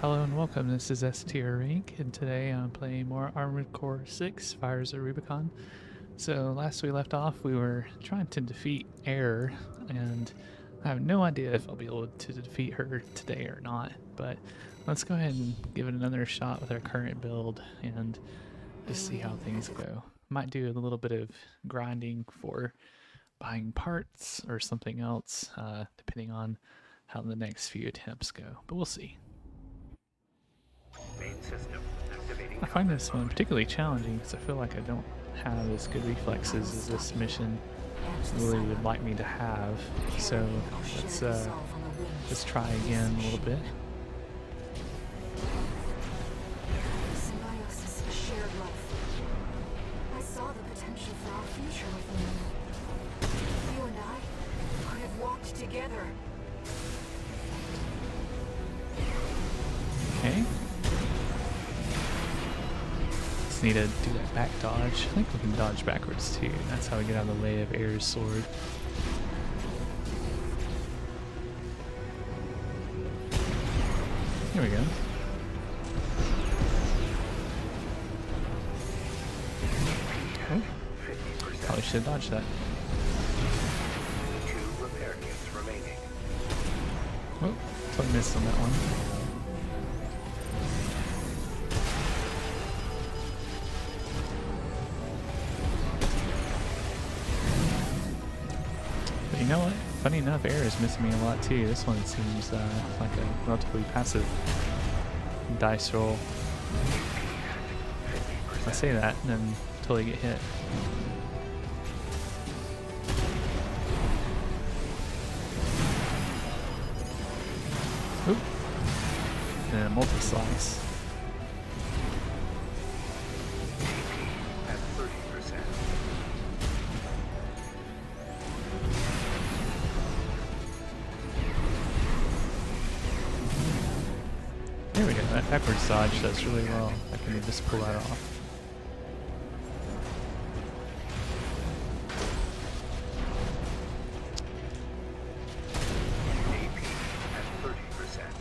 Hello and welcome, this is S tier rank, and today I'm playing more Armored Core 6, Fires of Rubicon. So last we left off, we were trying to defeat Air, and I have no idea if I'll be able to defeat her today or not, but let's go ahead and give it another shot with our current build and just see how things go. Might do a little bit of grinding for buying parts or something else, depending on how the next few attempts go, but we'll see. Main system activating. I find this one particularly challenging because I feel like I don't have as good reflexes as this mission really would like me to have. So let's try again a little bit. Symbiosis, a shared life. I saw the potential for our future with you. You and I could have walked together. Okay. Just need to do that back dodge. I think we can dodge backwards too. That's how we get out of the way of Air's sword. Here we go. Oh. Probably should have dodged that. 2 repair kits remaining. Oh, totally missed on that one. But you know what? Funny enough, Air is missing me a lot too. This one seems like a relatively passive dice roll. I say that and then totally get hit. Oop. And a multi-slice. At 30%. There we go. That backwards dodge does really well. I can just pull that off. AP at 30%.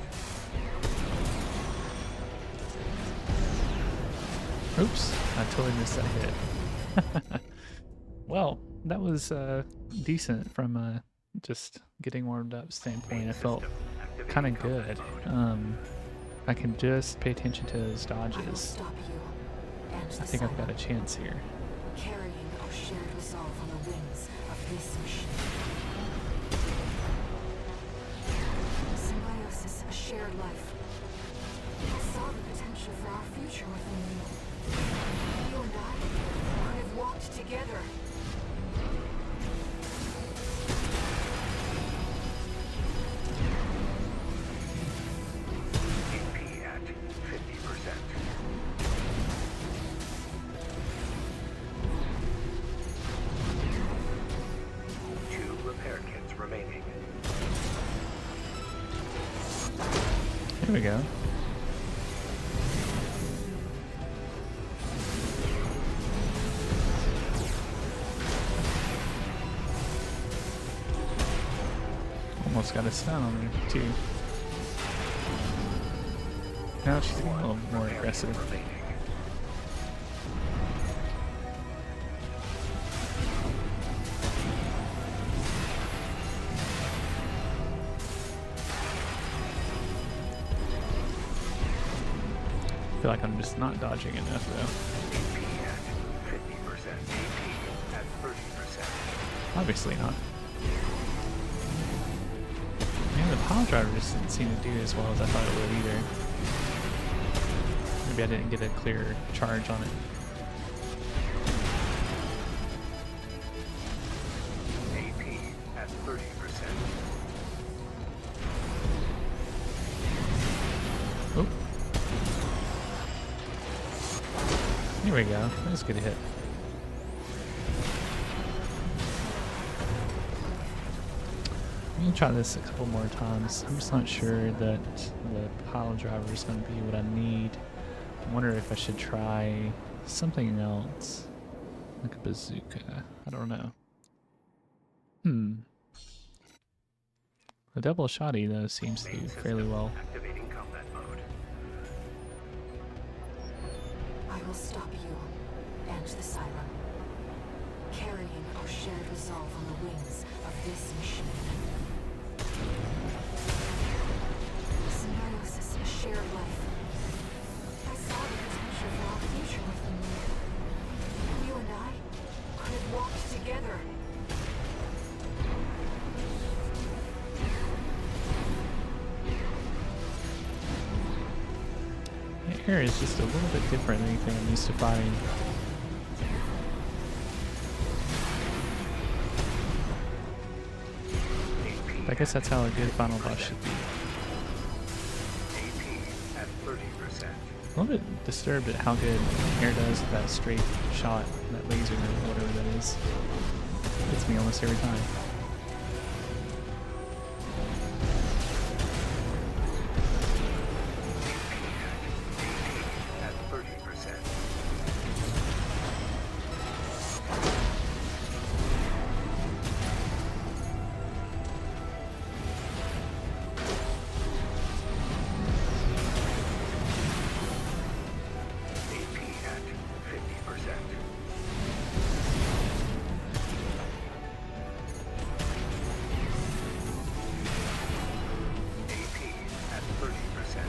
Oops, I totally missed that hit. Well, that was decent from just getting warmed up standpoint. I felt kind of good. I can just pay attention to those I will dodges. stop you and I think I've got a Cyber, chance here. carrying our shared resolve on the wings of this machine. Symbiosis, a shared life. I saw the potential for our future within you. You and I could have walked together. AP at 50%. Two repair kits remaining. Here we go. Almost got a stun on her too. Now she's getting a little more aggressive. Remaining. I feel like I'm just not dodging enough though. AP at 50%. AP at 30%. Obviously not. Man, the pile driver just didn't seem to do as well as I thought it would either. Maybe I didn't get a clear charge on it. AP at 30%. Oh. Here we go. That was a good hit. I'm gonna try this a couple more times. I'm just not sure that the pile driver is going to be what I need. I wonder if I should try something else, like a bazooka. I don't know. The double shotty though seems to do fairly well. Activating combat mode. I will stop you and the Cylon, carrying our shared resolve on the wings of this machine. Symbiosis, a shared life. I saw the potential for our future within you. You and I could have walked together. The air is just a little bit different than anything I'm used to fighting. I guess that's how a good final boss should be. AP at 30%. A little bit disturbed at how good air does with that straight shot, that laser or whatever that is. Hits me almost every time. At 30%. AP at 50%. AP at 30%.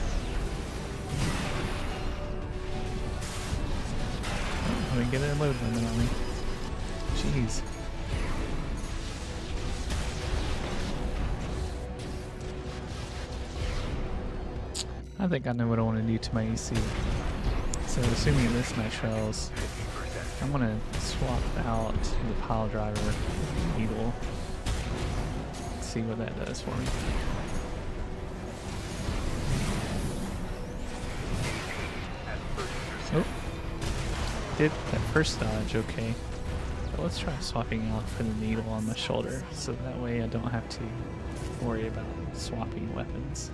Oh, let me get a load limit on me. Jeez. I think I know what I want to do to my AC. So assuming this match fails, 50%. I'm gonna swap out the pile driver needle. See what that does for me. At 30%. Oh, did that first dodge okay. But let's try swapping out for the needle on my shoulder, so that way I don't have to worry about swapping weapons.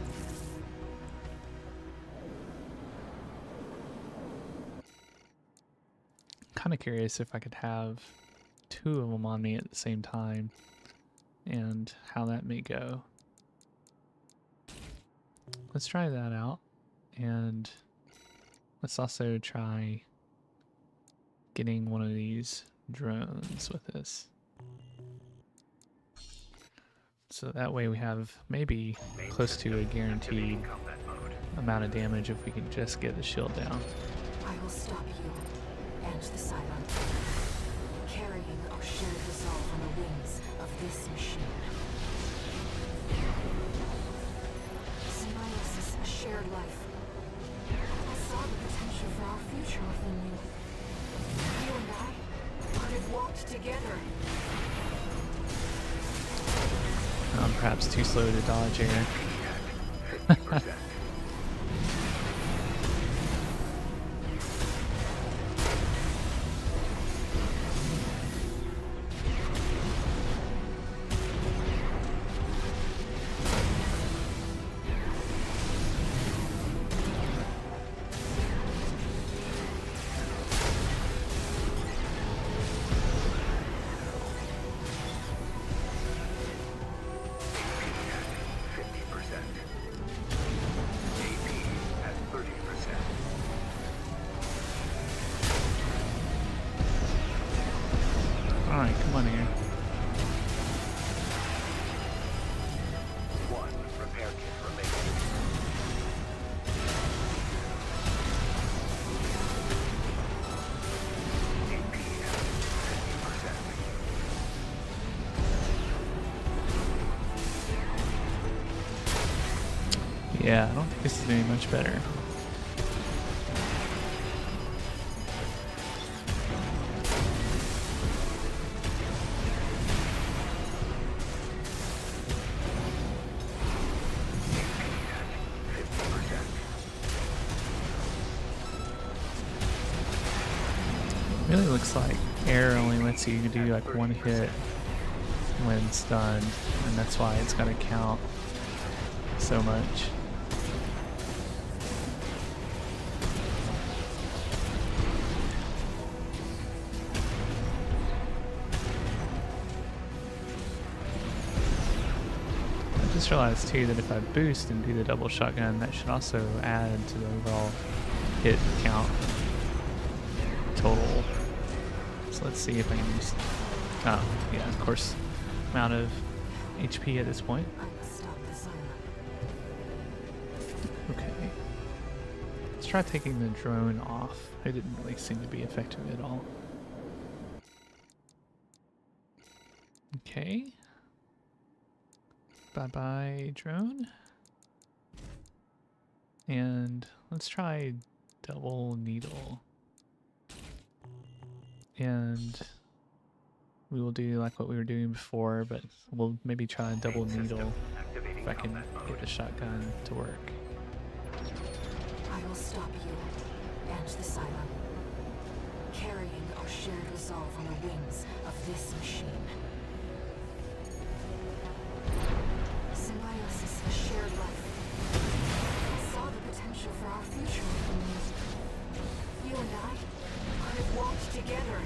Kind of curious if I could have two of them on me at the same time and how that may go. Let's try that out, and let's also try getting one of these drones with this. So that way we have maybe close to a guaranteed Combat mode. amount of damage if we can just get the shield down. I will stop you and the Cylon, carrying our shared resolve on the wings of this machine. Symbiosis, a shared life. I saw the potential for our future within you. You and I could have walked together. I'm perhaps too slow to dodge air. 50%. Alright, come on here. One repair kit remaining. AP at 50%. Yeah, I don't think this is doing much better. Really looks like air only lets you do like one hit when stunned, and that's why it's gonna count so much. I just realized too that if I boost and do the double shotgun, that should also add to the overall hit count. total. So let's see if I can use. Oh, yeah, of course. I'm out of HP at this point. I must stop the silence. Okay. Let's try taking the drone off. It didn't really seem to be effective at all. Okay. Bye-bye, drone. And let's try double needle. And we will do like what we were doing before, but we'll maybe try a double needle if I can get the shotgun to work. I will stop you and the Cylon, carrying our shared resolve on the wings of this machine. Symbiosis, a shared life. I saw the potential for our future within you. You and I could have walked together.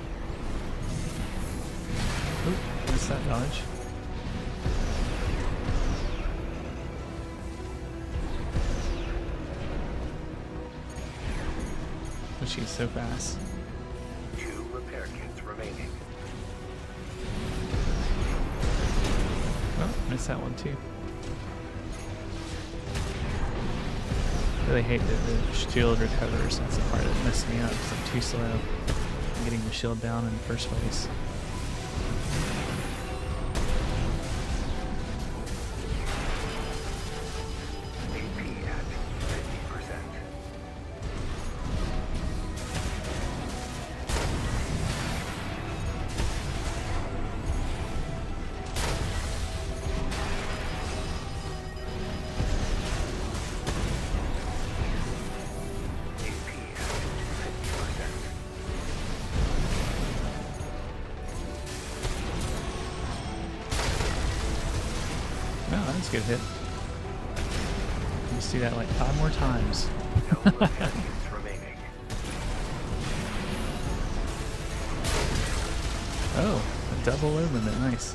Oop, missed that dodge. Oh, she's so fast. 2 repair kits remaining. Oh, missed that one too. Really hate that the shield recovers. That's the part that messed me up because I'm too slow in getting the shield down in the first place. AP at 50%. AP at 50%. Oh, that's a good hit. You see that like 5 more times. No repair kits remaining. Oh, a double lumen, nice.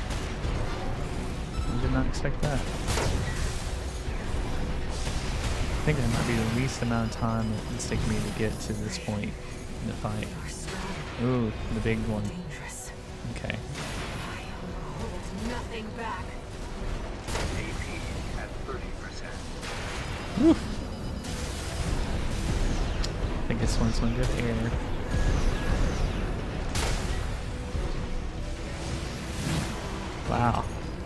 I did not expect that. I think that might be the least amount of time it's taken me to get to this point in the fight. You're strong, Ooh, the big one. dangerous. Okay. I hold nothing back. AP at 30%. Woo. I think this one's some good air. Wow.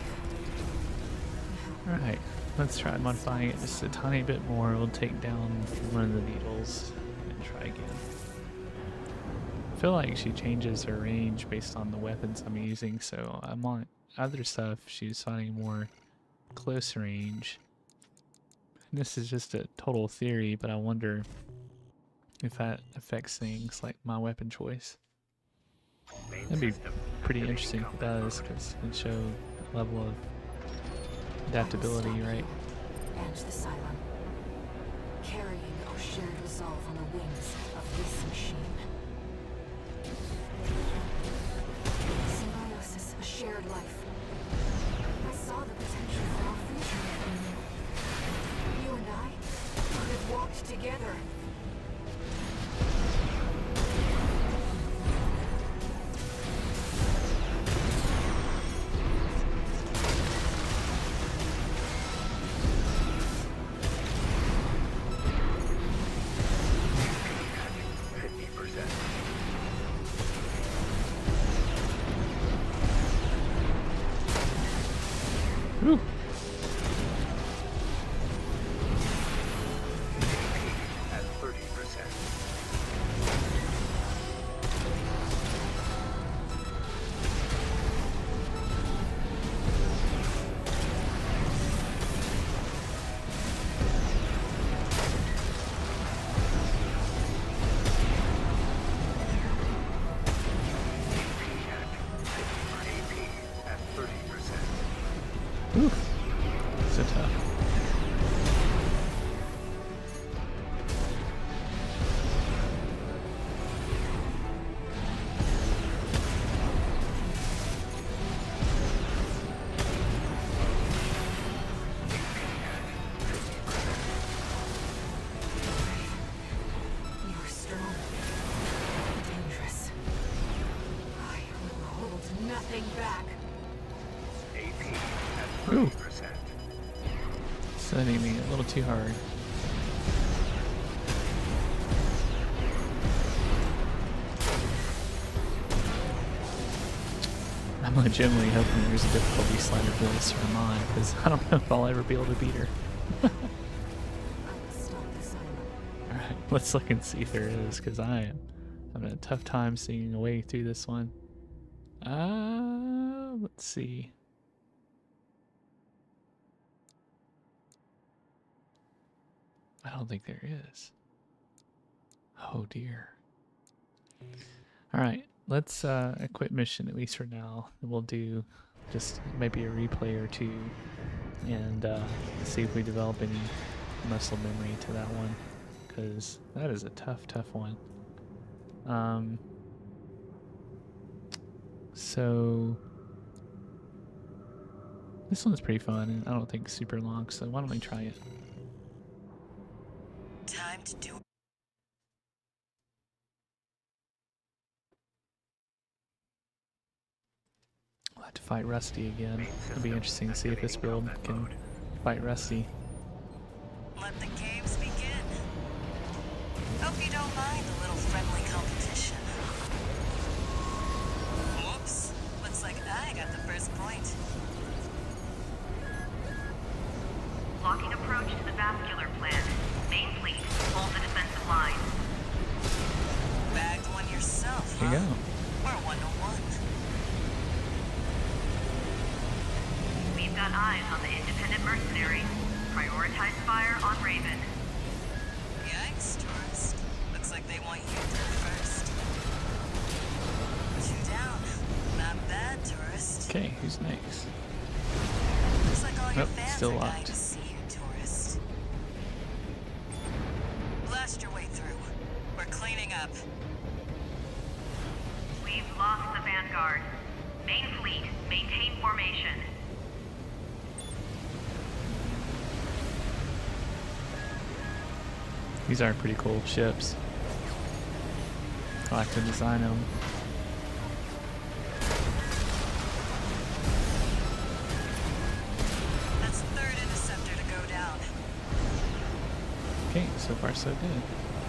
Alright, let's try modifying it just a tiny bit more. We'll take down one of the needles and try again. I feel like she changes her range based on the weapons I'm using, so I'm on other stuff. She's finding more close range. And this is just a total theory, but I wonder if that affects things like my weapon choice. Main That'd be system pretty activating interesting if it combat does, mode. because it show a level of adaptability, right? And the Cylon, carrying our shared resolve on the wings of this machine. Symbiosis, a shared life. I saw the potential for our future within you. You and I could have walked together. AP at 50%. Woo! At So that made me a little too hard. I'm legitimately hoping there's a difficulty slider for this for mine, because I don't know if I'll ever be able to beat her. I must stop the silence. Alright, let's look and see if there is, because I am having a tough time seeing a way through this one. Let's see. I don't think there is. Oh dear. Alright, let's quit mission at least for now. We'll do just maybe a replay or two and see if we develop any muscle memory to that one, because that is a tough one. So this one's pretty fun and I don't think super long, so why don't we try it? Time to do. We'll have to fight Rusty again. It'll be interesting to see if this build can fight Rusty. Let the games begin. Hope you don't mind a little friendly competition. Whoops. Looks like I got the first point. Locking approach to the vascular plant. Main fleet, hold the defensive line. Bagged one yourself, Here huh? you go. Or 101. We've got eyes on the independent mercenary. Prioritize fire on Raven. Yikes, tourist. Looks like they want you there first. 2 down. Not bad, tourist. Okay, who's next? Looks like all your Nope, fans still are dying locked. to see you, tourist. Blast your way through. We're cleaning up. We've lost the vanguard. Main fleet, maintain formation. These are pretty cool ships. I like to design them. That's third interceptor to go down. Okay, so far so good.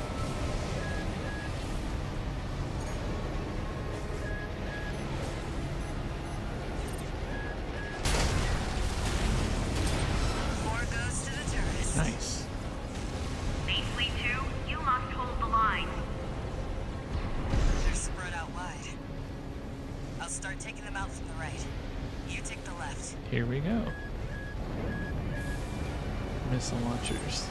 Four goes to the tourist. Nice. Main fleet 2, you must hold the line. They're spread out wide. I'll start taking them out from the right. You take the left. Here we go. Missile launchers.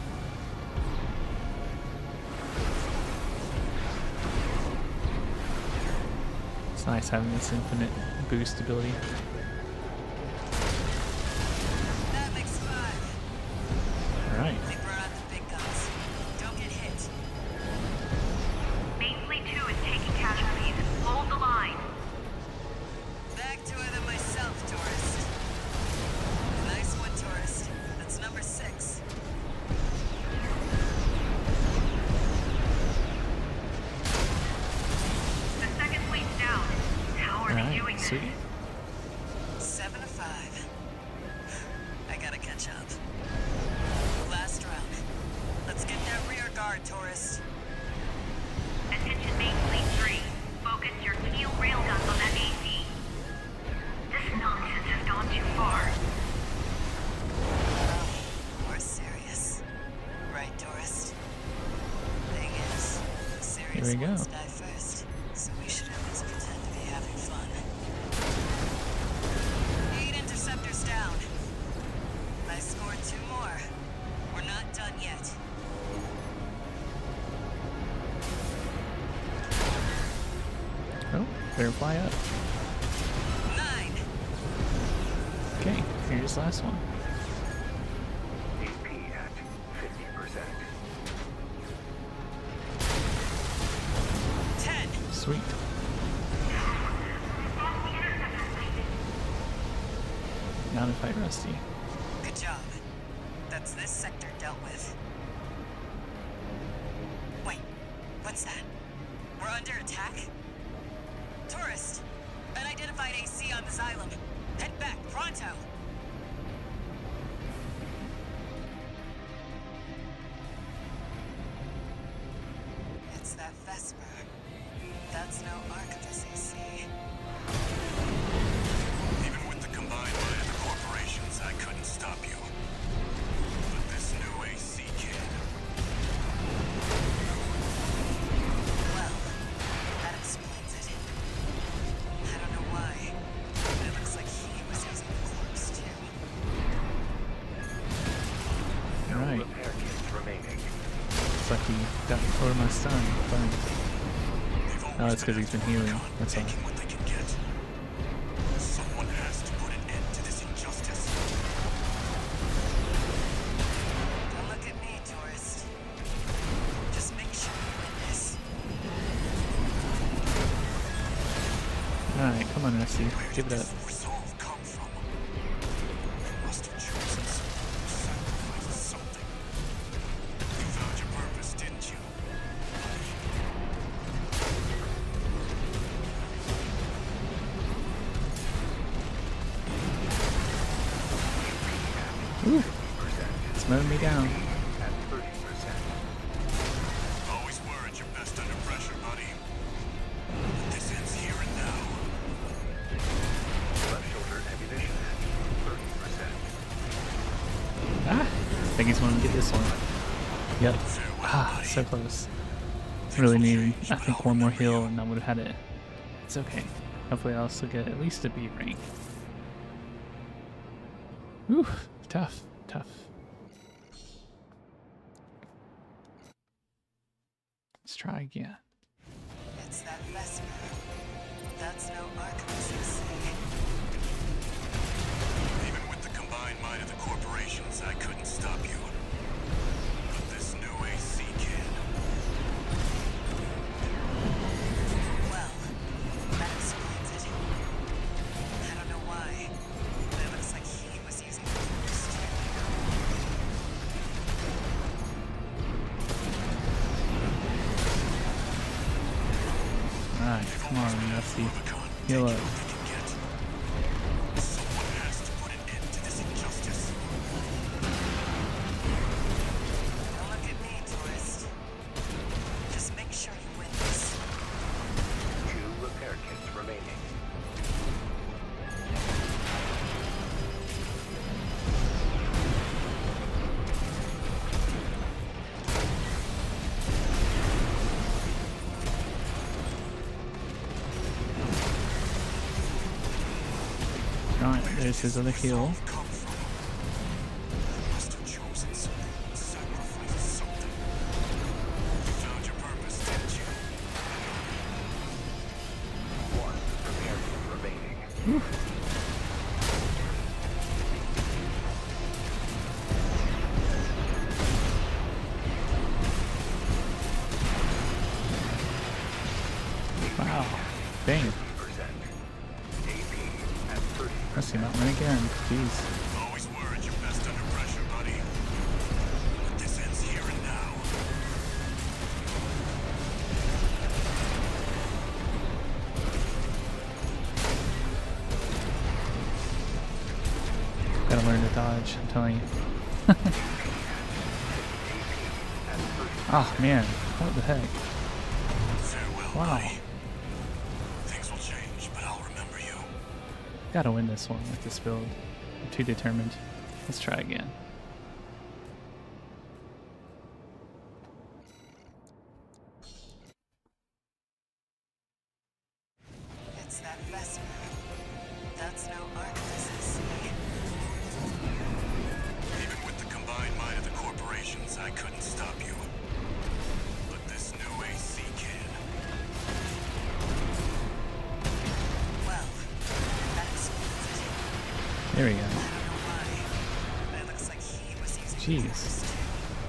It's nice having this infinite boost ability. That makes 5. Alright. They brought out the big guns. Don't get hit. Main fleet 2 is taking casualties. Hold the line. Back to it than myself, tourist. Nice one, tourist. That's number 6. The second fleet's down. How are they doing Alright, this? sweet. 7 to 5. I gotta catch up. Last round. Let's get that rear guard, tourist. Attention Main Fleet 3. Focus your keel railguns on that AC. This nonsense has gone too far. We're serious. Right, tourist? Thing is, the serious Here we go. ones die first, so we should at least pretend to be having fun. 8 interceptors down. I scored 2 more. We're not done yet. Oh, better fly up. 9. Okay, here's the last one. AP at 50%. 10. Sweet. Now to fight Rusty. Good job. That's this sector dealt with. Wait, what's that? We're under attack? Tourist! Unidentified AC on the xylem. Head back, pronto! Vesper. That's no Archivist AC. Even with the combined might of the corporations, I couldn't stop you. But this new AC can. Well, that explains it. I don't know why, but it looks like he was using the corpse too. No Right. repair kits remaining. Looks like he got over my stun. Fine. They've Oh, always it's because been he's been after healing. Rubicon, That's all. taking what they can get. Someone has to put an end to this injustice. Don't look at me, tourist. Just make sure you win this. Alright, come on, Rusty. Where Give did it up. this resolve come from? You must have chosen to sacrifice something. You found your purpose, didn't you? Ooh, it's mowing me down. At 30%. Always were at your best under pressure, buddy. But this ends here and now. Left shoulder ammunition at 30%. Ah, I think he's going to get this one. Yep. Ah, so close. Really needed, I think, one more heal and I would have had it. It's okay. Hopefully I'll still get at least a B rank. Whew, tough, tough. Let's try again. It's that Vesper. That's no Archivist AC. Even with the combined might of the corporations, I couldn't stop you. But this new AC can. Well, that explains it. I don't know why, but it looks like he was using the corpse too. Alright, come on, Rusty. Rubicon, Heal take up. what they can get. Someone has to put an end to this injustice. Don't look at me, tourist. Just make sure you win this. 2 repair kits remaining. Alright, there's his other heal. Come from. You must have chosen something, sacrificed something. You found your purpose, didn't you? 1 repair kit remaining. Wow. Dang. 50%. AP at 30%. Let's see, not win again. Jeez. Always were at your best under pressure, buddy. But this ends here and now. Gotta learn to dodge, I'm telling you. Oh man, what the heck? Farewell, Wow. buddy. Things will change, but I'll remember you. Gotta win this one with this build. I'm too determined. Let's try again. It's that Vesper. That's no Archivist AC. Even with the combined might of the corporations, I couldn't stop you. But this new AC can. Well, that explains it. There we go. I don't know why, but it looks like he was using the Jeez. corpse too.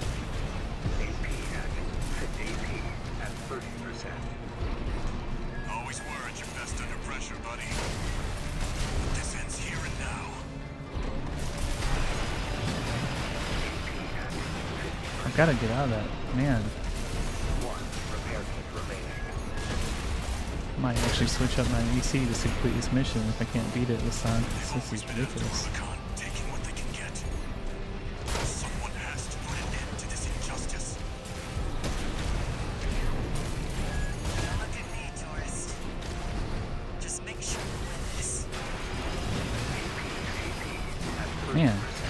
AP at 30%. Always were at your best under pressure, buddy. But this ends here and now. I've gotta get out of that. Man, 1 repair kit remaining. might actually switch up my EC just to complete this mission if I can't beat it this time. This is ridiculous. Rubicon, taking what they can get. Someone has to put an end to this injustice.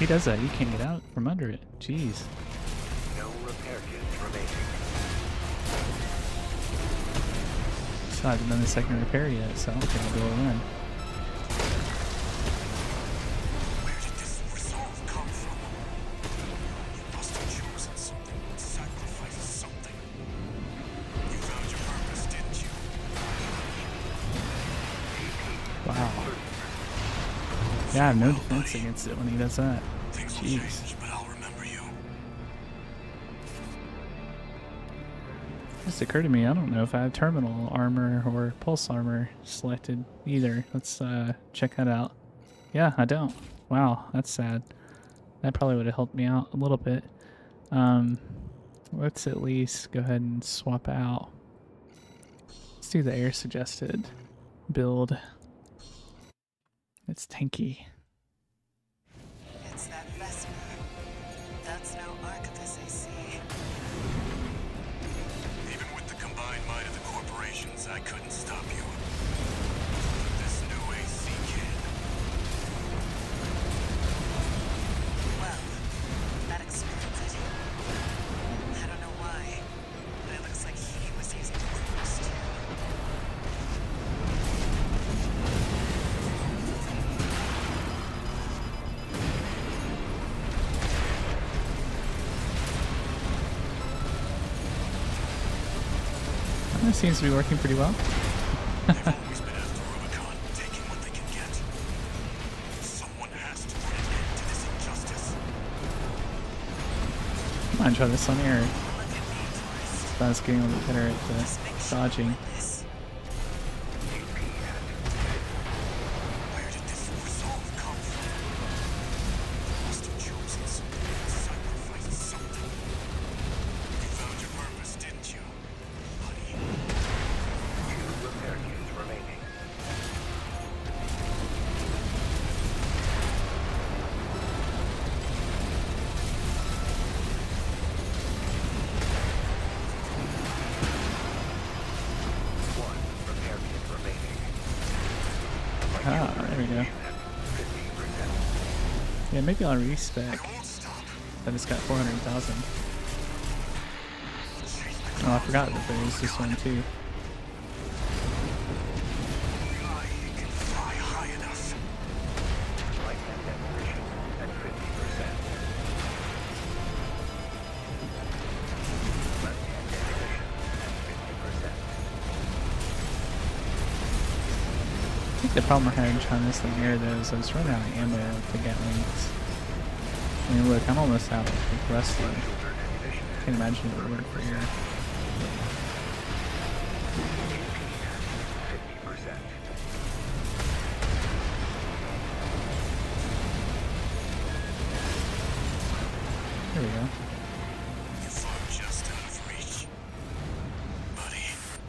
does that? You can't get out from under it. Jeez. No repair kits remaining. Still haven't done the second repair yet, so I don't think I'll be able to win. Where did this resolve come from? You must have chosen something, sacrificed something. You found your purpose, didn't you? Wow. Yeah, I have no defense against it when he does that. Things will Jeez. change, but I'll remember you. Just occurred to me, I don't know if I have terminal armor or pulse armor selected either. Let's check that out. Yeah, I don't. Wow, that's sad. That probably would have helped me out a little bit. Let's at least go ahead and swap out. Let's do the air suggested build. It's tanky. It's that Vesper. That's no Archivist AC. Even with the combined might of the corporations, I couldn't stop you. This new AC can. Well, that explains it. I don't know why, but it looks like he was using the force too. That seems to be working pretty well. They've always been after Rubicon, taking what they can get. Someone has to put an end to this injustice. Come on, try this on air. Look at me, tourist. I was getting a little better at the Just make sure dodging. you win this. Where did this resolve come from? You must have chosen something, sacrificed something. You found your purpose, didn't you, buddy? 2 repair kits remaining. One repair kit remaining. Ah, there we go. 50%. Yeah, maybe I'll respec. I won't stop. Then it's got 400,000. Oh, I forgot that there was this one too. I can fly high enough. Light and demolition at 50%. Left hand demolition at 50%. I think the problem I had trying this thing here though is I was running out of ammo with the Gatlings. I mean, look, I'm almost out of rusty. Shoulder ammunition at Can't imagine it would work for here. 50%. There we go. You fought just out of reach, buddy.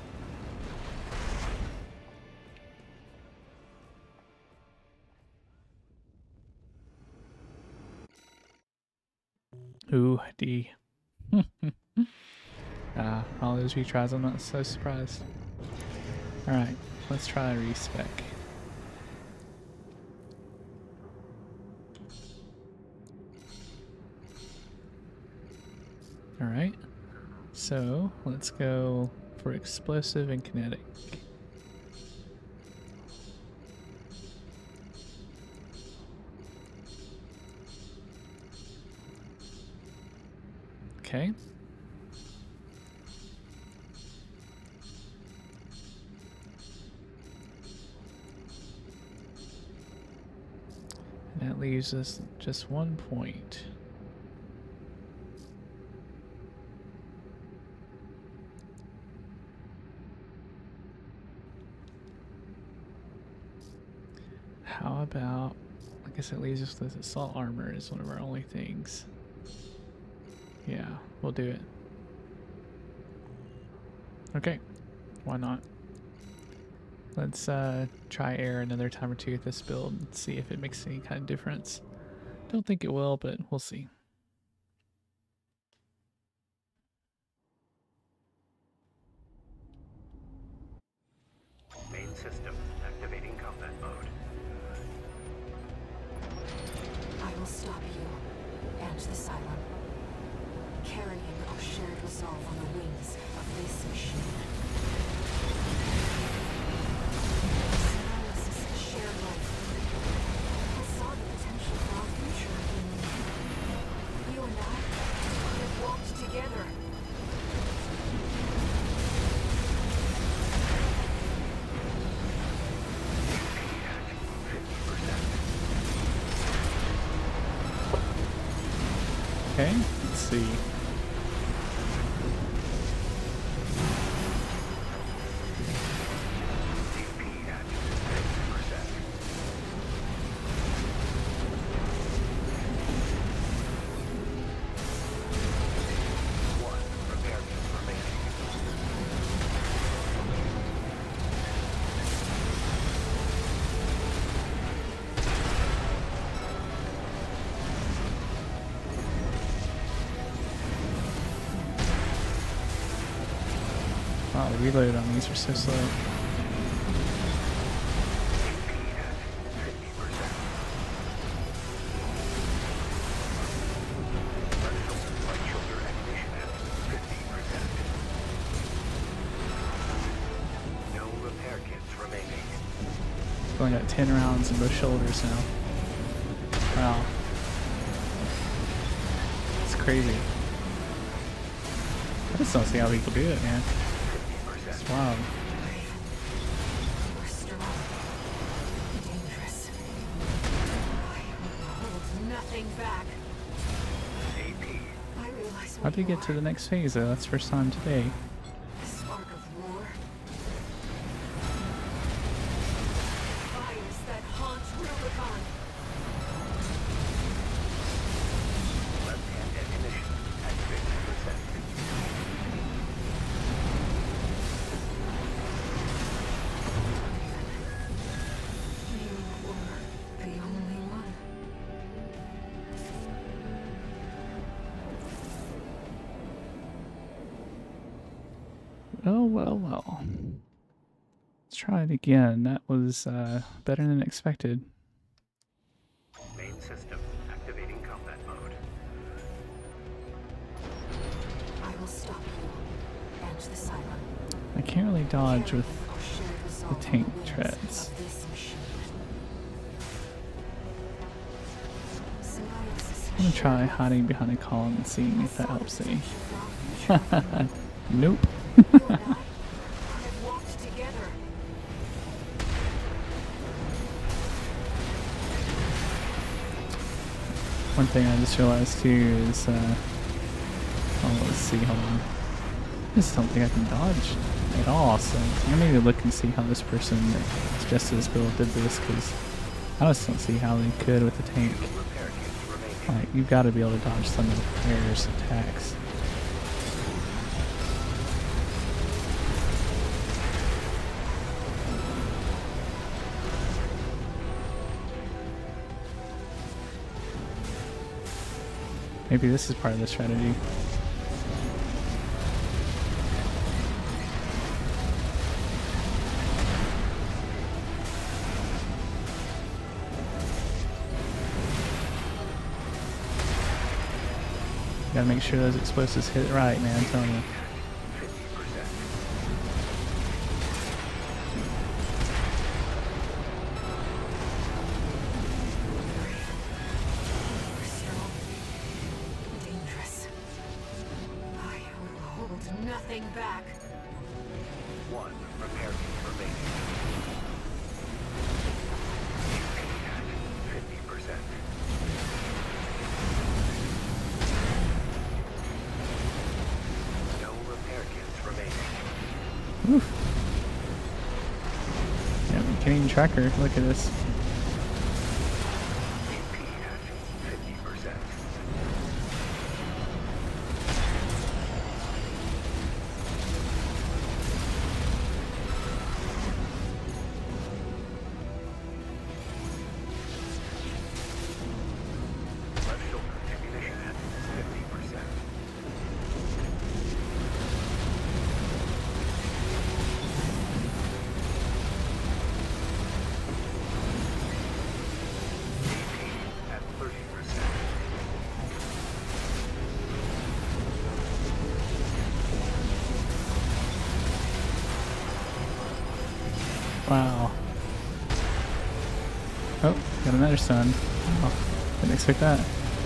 Ooh, D. All those retries, I'm not so surprised. Alright, let's try a respec. Alright, so let's go for explosive and kinetic. Okay. And that leaves us just 1 point. How about, I guess it leaves us with assault armor is one of our only things. Yeah, we'll do it. Okay, why not? Let's try air another time or two with this build and see if it makes any kind of difference. Don't think it will, but we'll see. Main system activating combat mode. I will stop you. dissolve on the wings of this machine. Synthesis is shared life. I saw the potential for our future in you. You and I have walked together. Okay, let's see. Wow, the reload on these are so slow. Only got 10 rounds in both shoulders now. Wow. It's crazy. I just don't see how people do it, man. It's wild. We're strong. Dangerous. I hold nothing back. I realize How'd we get to the next phase though? That's the first time today. the spark of war. Fires that haunt Rubicon. Left-hand ammunition at 50%. You were the only one. Oh, well, well. Let's try it again. That was better than expected. Main system activating combat mode. I will stop you and the Cylon. I can't really dodge with Our shared resolve on tank wings treads. of this machine. Symbiosis I'm gonna try shared hiding behind a column and seeing if that life. helps any. For our future. Nope. You and I have walked together. One thing I just realized too is, oh, let's see, hold on. I just don't think I can dodge at all, so I'm gonna need to look and see how this person that suggested this build did this, because I just don't see how they could with the tank. Repair kits remaining. Like, you've got to be able to dodge some of the player's attacks. Maybe this is part of the strategy. Gotta make sure those explosives hit right, man, I'm telling you. 50%. We're strong. Dangerous. I will hold nothing back. One repair kit remaining. 50%. No repair kits remaining. Oof. Yeah, we can't even track her. Look at this. AP at 50%. Left shoulder ammunition at 50%. Wow. Oh, got another sun. Oh, didn't expect that.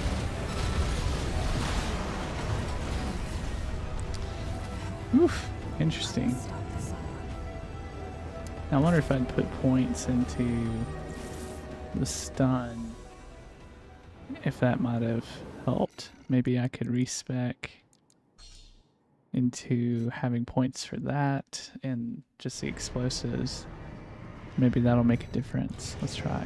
Oof, interesting. Now I wonder if I'd put points into the stun, if that might have helped. Maybe I could respec into having points for that and just the explosives. Maybe that'll make a difference. Let's try.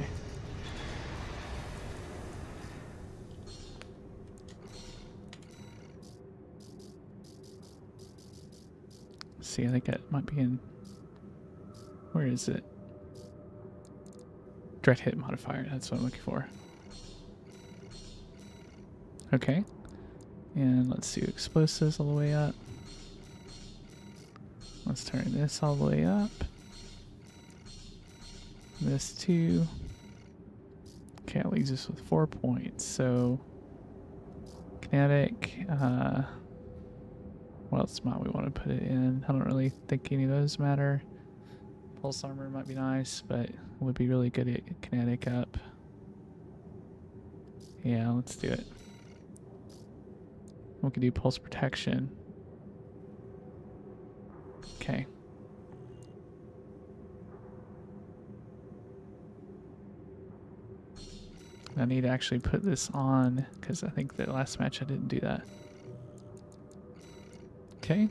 See, I think it might be in... Where is it? Direct hit modifier, that's what I'm looking for. Okay. And let's do explosives all the way up. Let's turn this all the way up. This too. Okay, it leaves us with 4 points. So, kinetic, what else might we want to put it in? I don't really think any of those matter. Pulse armor might be nice, but it would be really good at kinetic up. Yeah, let's do it. We can do pulse protection. Okay. I need to actually put this on because I think the last match I didn't do that. Okay.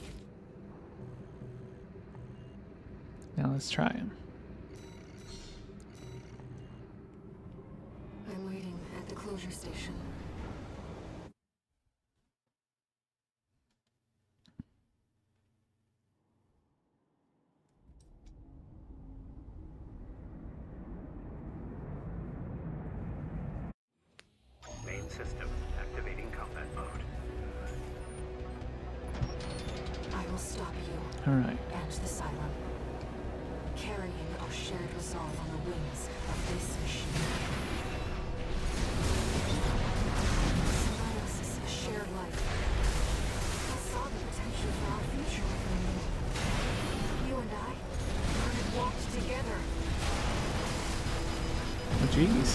Now let's try him. I'm waiting at the closure station. Main system activating combat mode. I will stop you. All right. And the Cylon. Carrying our shared resolve on the wings of this machine. Symbiosis, a shared life. I saw the potential for our future within you. You and I could have walked together. Oh, jeez.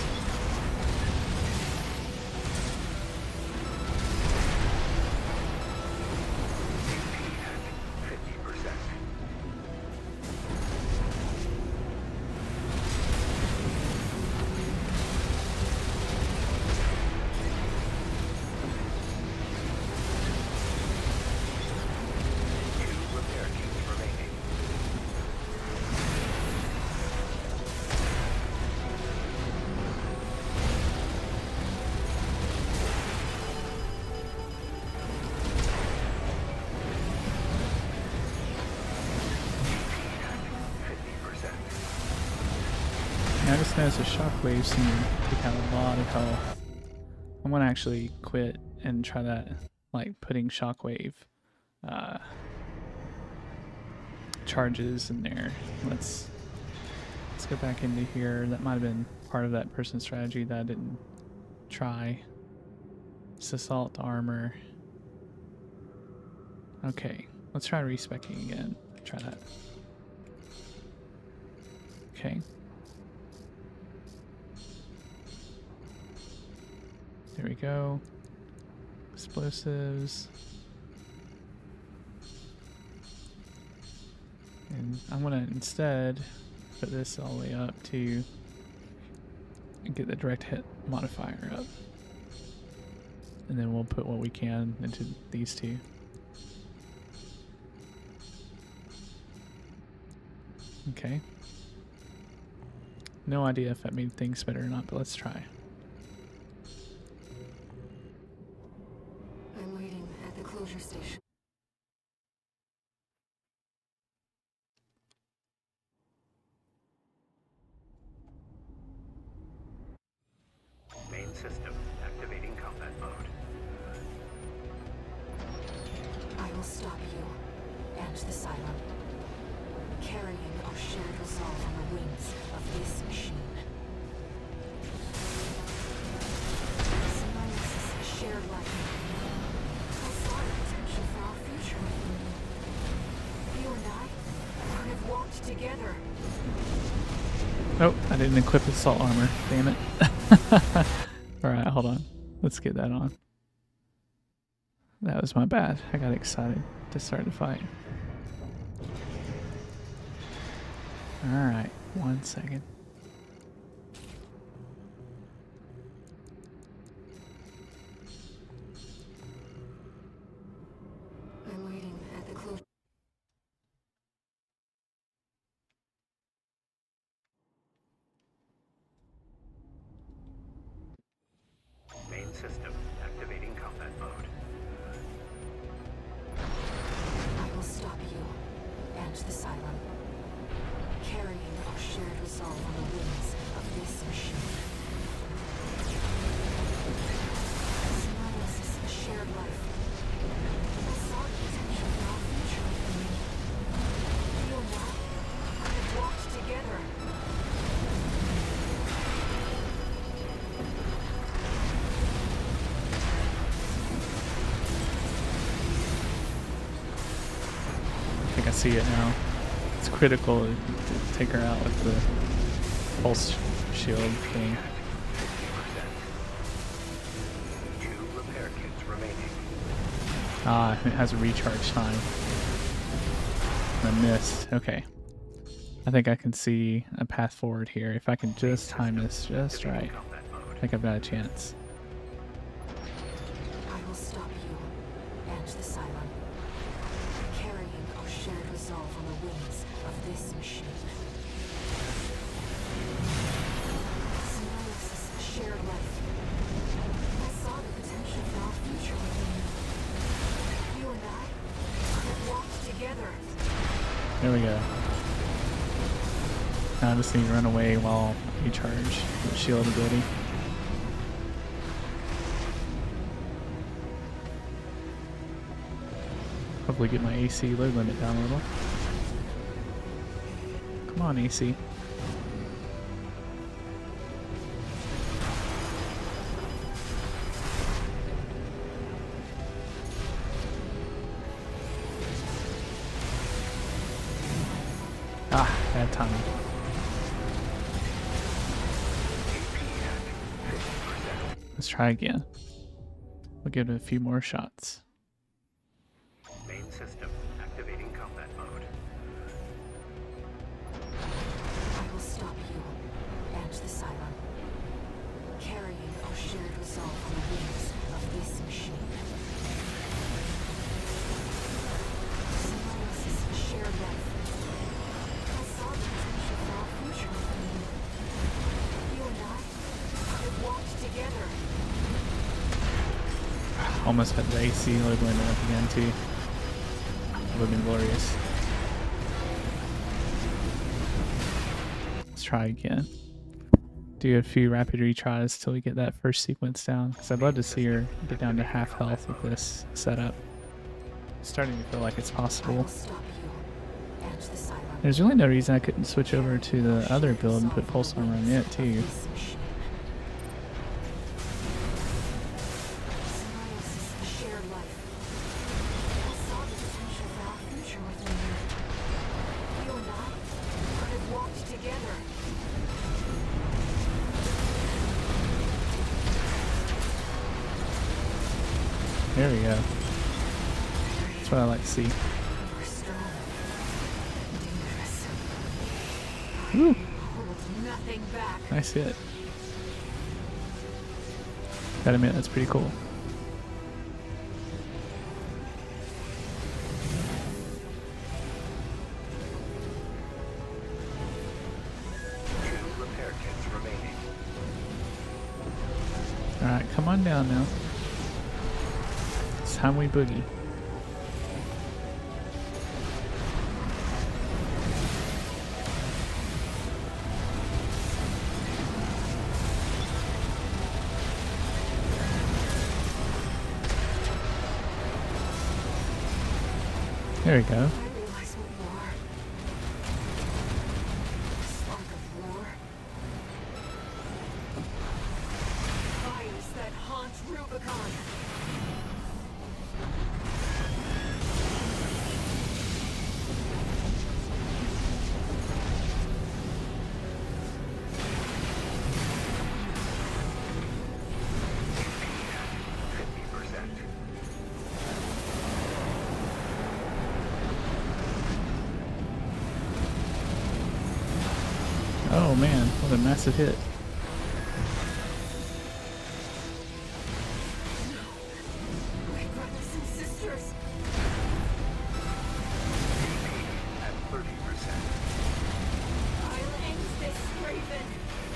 I just noticed the shockwaves seem to take out a lot of health. I'm gonna actually quit and try that, like putting shockwave charges in there. Let's go back into here. That might have been part of that person's strategy that I didn't try. It's assault armor. Okay, let's try respecing again. Try that. Okay. There we go. Explosives. And I'm gonna instead put this all the way up to get the direct hit modifier up. And then we'll put what we can into these two. Okay. No idea if that made things better or not, but let's try. I'm waiting at the closure station. Main system activating combat mode. I will stop you and the Cylon. Carrying our shared resolve on the wings of this machine. Symbiosis, a shared life. I saw the potential for our future within you. You and I could have walked together. Nope, I didn't equip assault armor. Damn it. Alright, hold on. Let's get that on. That was my bad. I got excited to start the fight. Alright, 1 second. I'm waiting at the close. Main system activating combat mode. I will stop you and the Cylon, carrying our shared resolve on the wings of this machine. Symbiosis, a shared life. I saw the potential for our future within you. You and I could have walked together. I think I see it now. It's critical to take her out with the pulse shield thing. 2 repair kits remaining. Ah, it has a recharge time. I missed. Okay. I think I can see a path forward here. If I can just time this just right, Combat I mode. think I've got a chance. I will stop you and the Cylon, carrying our shared resolve on the wings of this machine. Symbiosis, a shared life. I saw the potential for our future within you. You and I could have walked together. There we go. Now I just need to run away while I recharge the shield ability. Hopefully get my AC load limit down a little. Come on, AC. Ah, bad timing. Let's try again. We'll give it a few more shots. Main system activating combat mode. I will stop you and the Cylon, carrying our shared resolve on the wings of this machine. Symbiosis, a shared life. I saw the potential for our future within you. You and I could have walked together. Almost had the AC load limit up again too. Would have been glorious. Let's try again. Do a few rapid retries till we get that first sequence down. Because I'd love to see her get down to half health with this setup. It's starting to feel like it's I possible. will stop you and the Cylon. There's really no reason I couldn't switch over to the other build and put pulse armor on it too. This machine. Symbiosis, a shared life. I saw the potential for our future within you. You and I could have walked together. There we go. That's what I like to see. We're strong. Dangerous. Woo! Hold nothing back. Nice hit. Gotta admit, that's pretty cool. Two repair kits remaining. Alright, come on down now. It's time we boogie. There we go. I realize what you are. A spark of war. Fires that haunt Rubicon. Oh man, what a massive hit. My brothers and sisters. At 30%. I'll end this, Raven.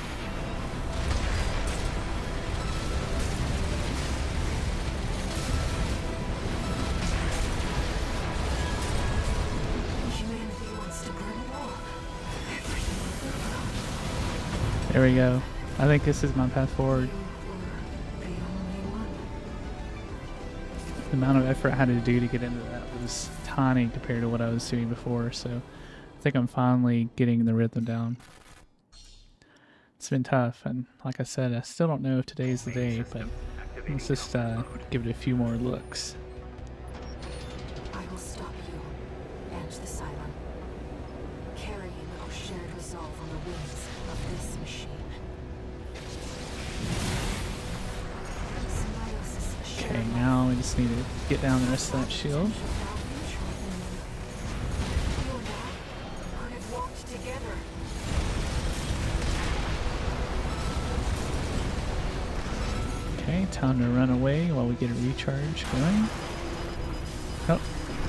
Humanity wants to burn it all. There we go. I think this is my path forward. You were the only one. The amount of effort I had to do to get into that was tiny compared to what I was doing before, so I think I'm finally getting the rhythm down. It's been tough, and like I said, I still don't know if today's the day, but let's just give it a few more looks. I will stop you and the Cylon, carrying our shared resolve on the wings of this machine. Symbiosis shared Okay, life. now we just need to get down the rest of that shield. You and I could have walked together. Okay, time to run away while we get a recharge going. Oh.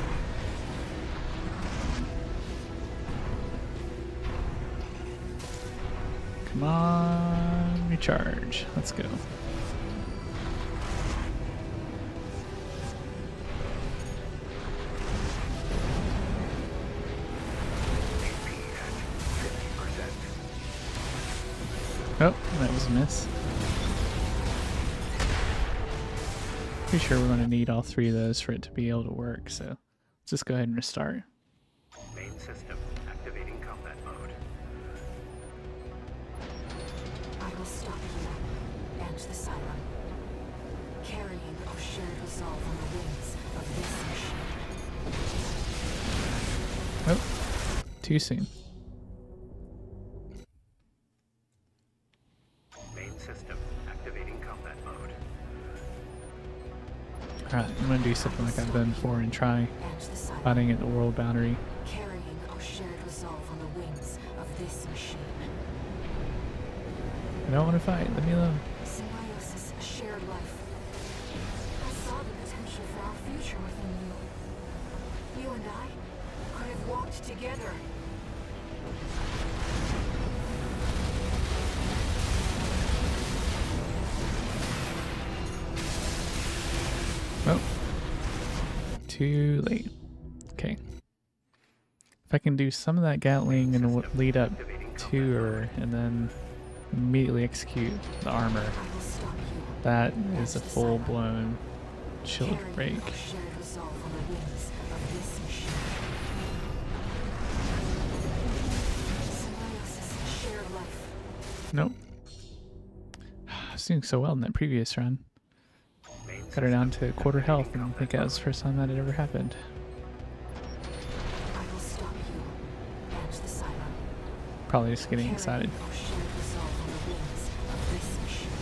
Come on, recharge. Let's go. Oh, that was a miss. Pretty sure we're going to need all three of those for it to be able to work, so let's just go ahead and restart. Main system activating combat mode. I will stop you and the Cylon, carrying our shared resolve on the wings of this machine. Oh, too soon. Main system activating combat mode. Alright, I'm going to do something like I've done before and try And the Cylon, fighting at the world boundary. carrying our shared resolve on the wings of this machine. I don't want to fight, leave me alone. Symbiosis, a shared life. I saw the potential for our future within you. You and I could have walked together. Oh. Too late. Okay. If I can do some of that Gatling and lead up to her and then immediately execute the armor, I will stop you. that is a full-blown shield Carrying break. our shared resolve on the wings of this machine. Symbiosis, a shared life. Nope. I was doing so well in that previous run. Main Got her down to system quarter health, activating and I think combat that was the first time that had ever happened. I will stop you and the Cylon. Probably just getting excited. Carrying our shared resolve on the wings of this machine.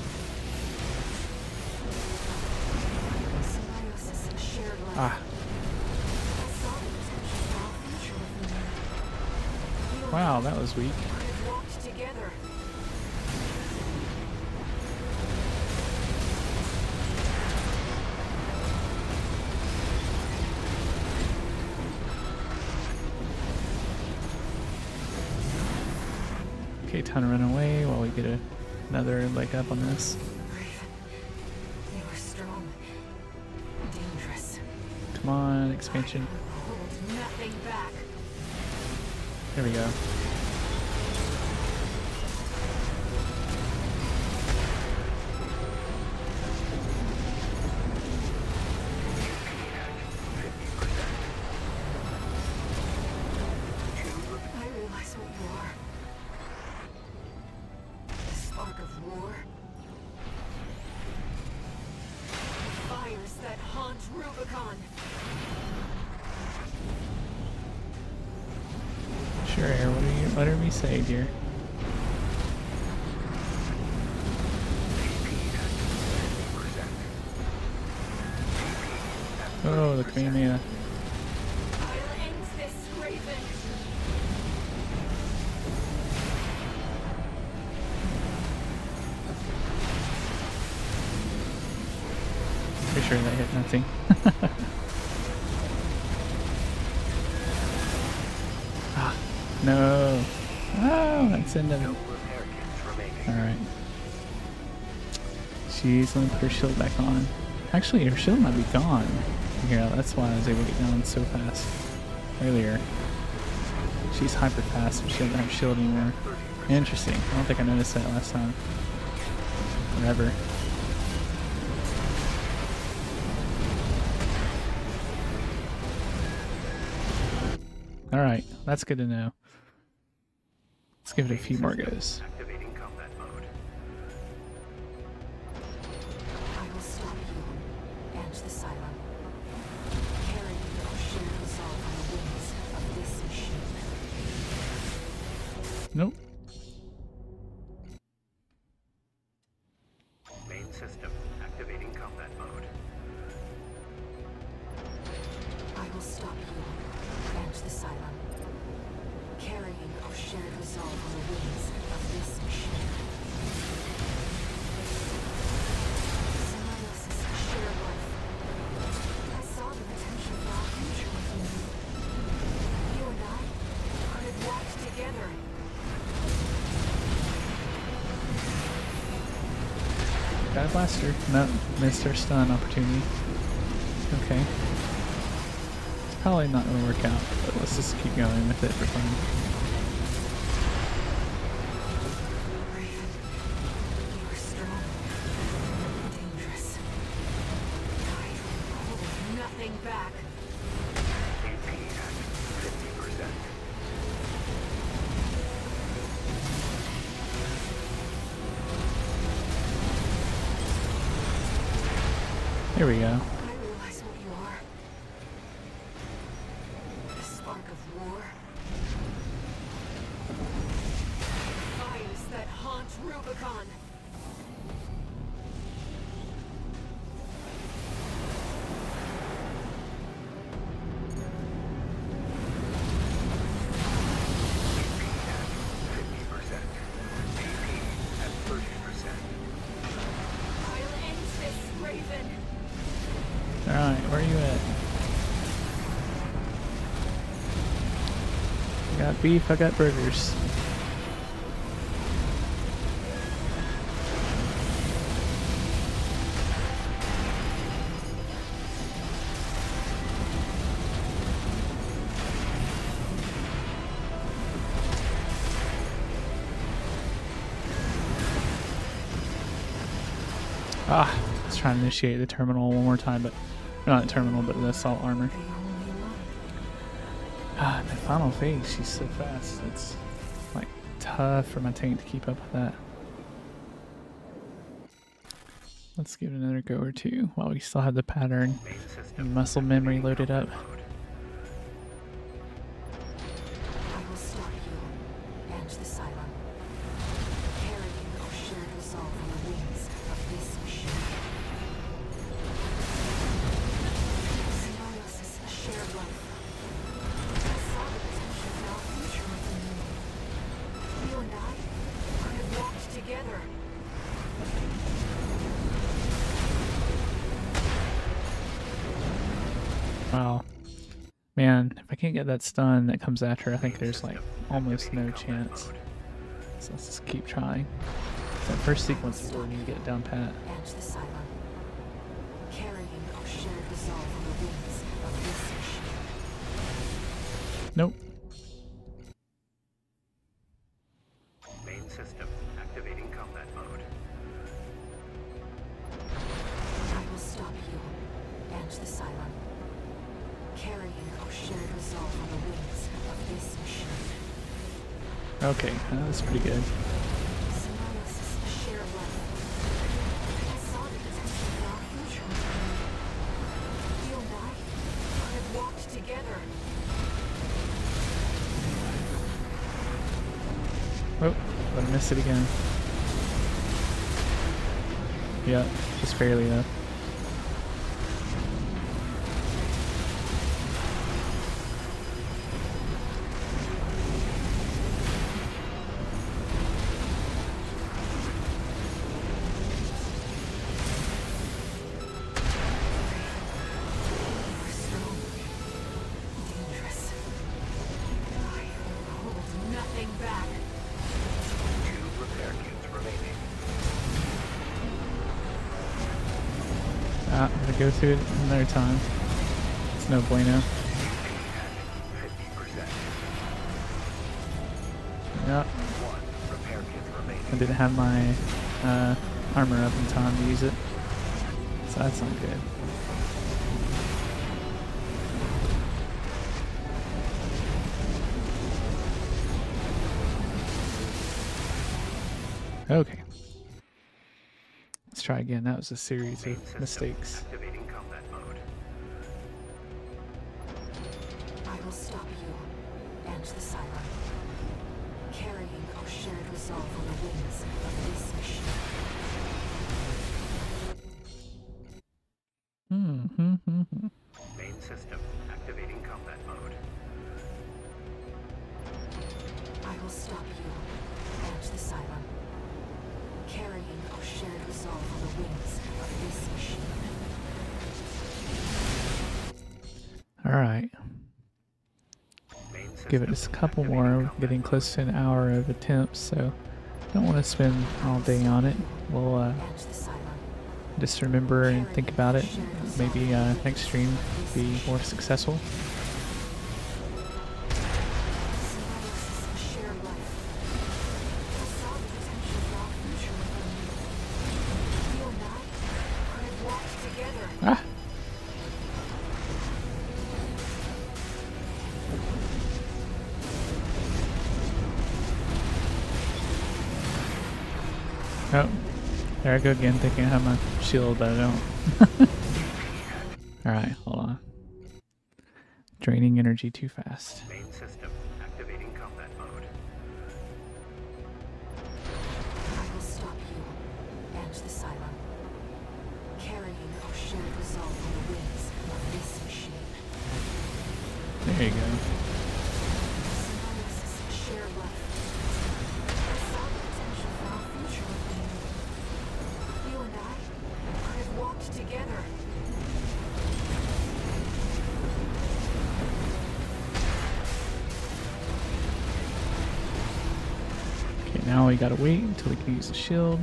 Symbiosis, a shared life. Ah, I saw the potential for our future within you. You and wow, I that was weak. could have walked together. Okay, time to run away while we get another leg up on this. You are strong, dangerous. Come on, expansion. Hold nothing back. There we go. I realize what you are. The spark of war. The fires that haunt Rubicon. Sure, whatever you say, dear. Oh, the Crimea. I'll end this, Raven. tempting. Ah, no. Oh, that's in them. Alright. She's gonna put her shield back on. Actually, her shield might be gone. Here, that's why I was able to get down so fast earlier. She's hyper fast, but she doesn't have shield anymore. Interesting. I don't think I noticed that last time. Whatever. Alright, that's good to know. Let's give it a few more goes. Activating combat mode. I will stop you and the Cylon. Carrying your shared resolve on the wings of this machine. Nope. Main system activating combat mode. I will stop you and the Cylon. Carrying our shared resolve on the wings of this machine. Symbiosis shared life. I saw the potential for our future within you. You and I could have walked together. Got a blaster. No, missed her stun opportunity. Okay. It's probably not going to work out, but let's just keep going with it for fun. Raven, you are strong, dangerous. I hold nothing back. AP at 50%. Here we go. I realize what you are. The spark of war. Fires that haunt Rubicon. I'll end this, Raven. Alright, where are you at? I got beef, I got burgers. Ah, let's try to initiate the terminal one more time, but not the terminal, but the assault armor. The only one. Ah, the final phase, she's so fast. It's like tough for my tank to keep up with that. Let's give it another go or two while we still have the pattern Main and system muscle memory loaded up. I will stop you and the Cylon. Carrying our shared resolve on the wings of this machine. Symbiosis shared life. I saw the potential for our future within you. You and I could have walked together. Wow. Man, if I can't get that stun that comes after, I think there's like almost no chance. So let's just keep trying. That first sequence is where we need to get it down pat. And the Cylon. Carrying our shared resolve on the wings of this machine. Nope. Main system activating combat mode. I will stop you and the Cylon. Carrying our shared resolve on the wings of this machine. Okay, that's pretty good. Symbiosis shared life. I saw the potential for our future within you. You and I could have walked together. Oh, but I missed it again. Yeah, just barely though. go through it another time. It's no bueno. Yep. I didn't have my armor up in time to use it, so that's not good. Okay. Let's try again. That was a series of mistakes. Activating combat mode. I will stop you and the siren, carrying our shared resolve on the wings of this machine. Main system activating combat mode. I will stop you and the siren, carrying our shared resolve on the wings of this machine. Alright. Main system Give it just a couple activating more. We're combat getting mode. close to an hour of attempts, so don't want to spend all day on it. We'll And the siren, just remember and think about it. Maybe next stream be more successful. symbiosis and shared life. I saw the potential for our future within you. You and I could have walked together. Ah! Oh, there I go again, thinking I have my shield, but I don't. Alright, hold on. Draining energy too fast. Main system activating combat mode. I will stop you and the siren, carrying our shared resolve on the wings of this machine. There you go. Symbiosis and shared life. I saw the potential for our future within you. You and I could have walked together. Okay, now we gotta wait until we can use the shield.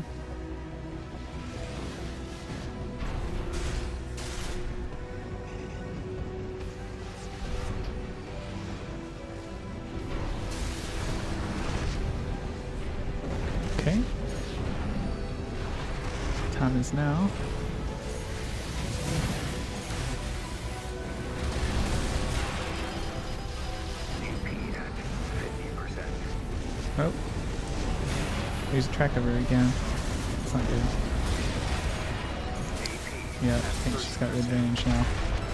Okay. Time is now. CP at 50%. Oh. There's a track over again. It's not good. Yeah, I think she's got the advantage now.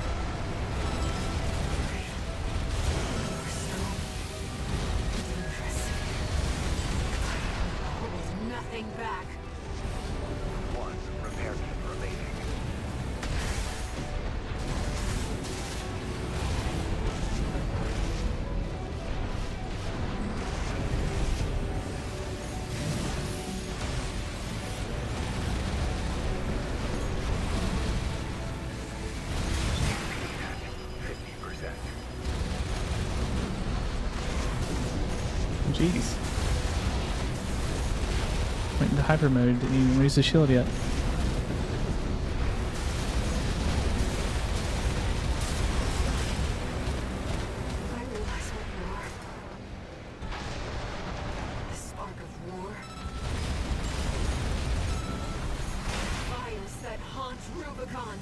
Hold nothing back. One repair kit remaining. Jeez. Went into hyper mode, didn't even lose the shield yet. I realize what you are. The spark of war. Fires that haunt Rubicon.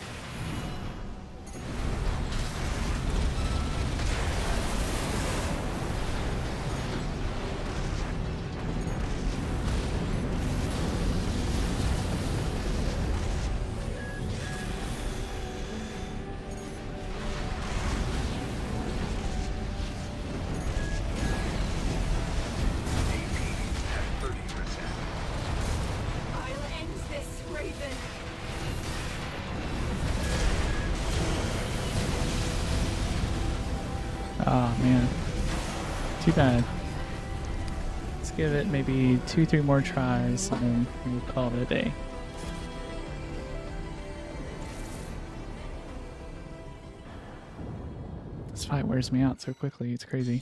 I'll end this, Raven. Oh man. Too bad. Let's give it maybe 2-3 more tries and then we'll call it a day. This fight wears me out so quickly, it's crazy.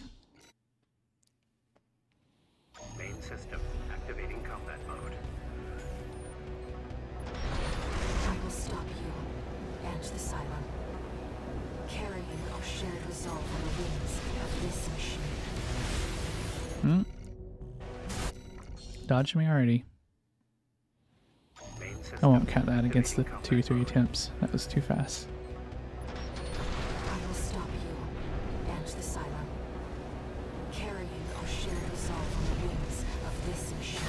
Main system activating combat mode. I will stop you and the Hmm. Dodged me already. Main system I won't count that against the activating 2-3 combat attempts. That was too fast. I will stop you and the Cylon, carrying our shared resolve on the wings of this machine.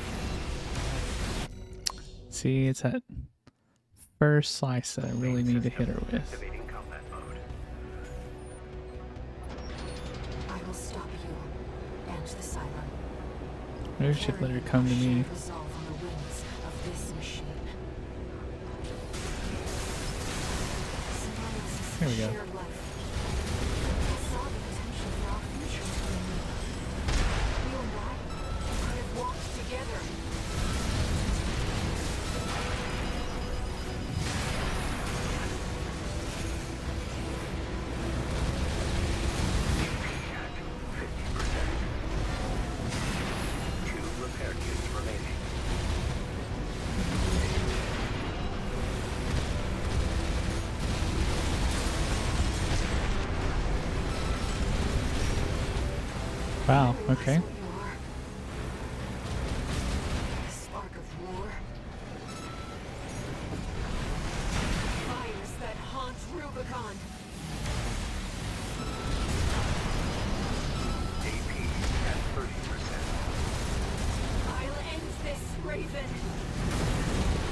See, it's that first slice that I really Main need to hit system her with. activating combat mode. I will stop you and the Cylon, Maybe I should let her carrying come to our me. shared resolve on the wings of this machine. Symbiosis Here we go. shared life. I saw the potential for our future within you. You and I could have walked together. Two repair kits remaining. Wow, okay. That's what you are. A spark of war. Fires that haunt Rubicon. AP at 30%. I'll end this, Raven.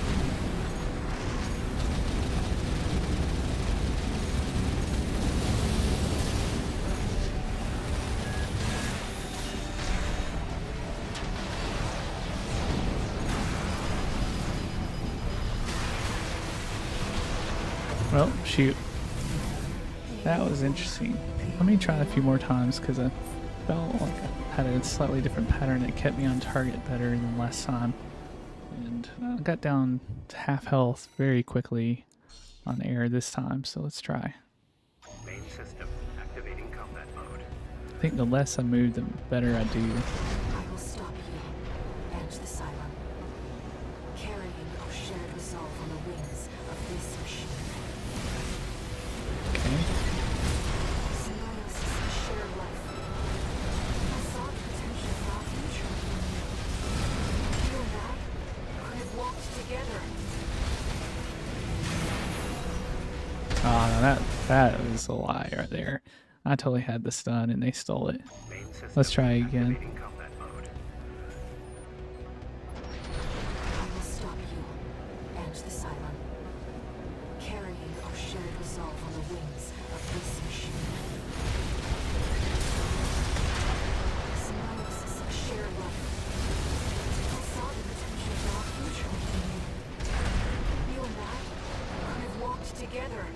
Well, shoot. That was interesting. Let me try it a few more times because I felt like I had a slightly different pattern that kept me on target better than last time. And I got down to half health very quickly on air this time, so let's try. Main system activating combat mode. I think the less I move, the better I do. I will stop you and the Cylon, carrying our shared resolve on the wings of this machine. Okay. Symbiosis is shared life. I saw the potential for our future within you. You and I could have walked together. Oh, no, that was a lie right there. I totally had the stun and they stole it. Main system Let's try again. activating combat mode. I will stop you and the Cylon, carrying our shared resolve on the wings of this machine. Symbiosis is shared life. I saw the potential for our future within you. You and I could have walked together.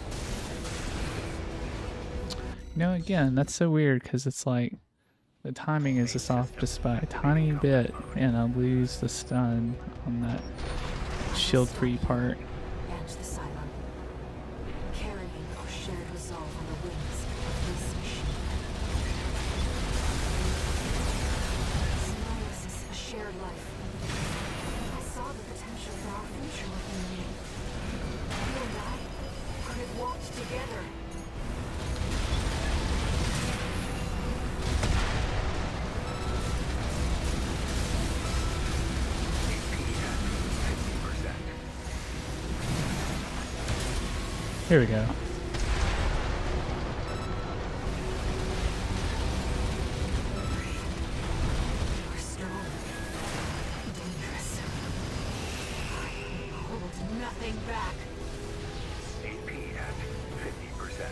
You know, again, that's so weird because it's like the timing is just off just by a tiny bit, and I lose the stun on that shield-free part. And the Cylon, carrying our shared resolve on the wings of this machine. Symbiosis is shared life. I saw the potential for our future within you. You and I could have walked together. Here we go. You are strong, dangerous. I hold nothing back. AP at 50%.